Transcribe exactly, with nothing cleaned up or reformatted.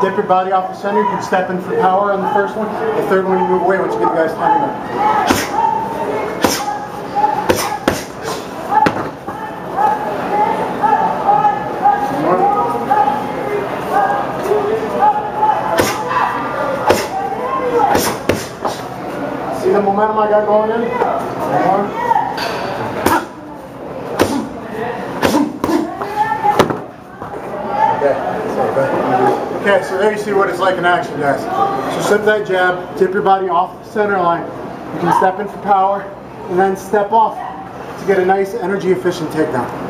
tip your body off the center. You can step in for power on the first one. The third one, you move away once you get the guy's timing up. See the momentum I got going in? One more. Okay, so there you see what it's like in action, guys. So slip that jab, tip your body off the center line. You can step in for power, and then step off to get a nice energy efficient takedown.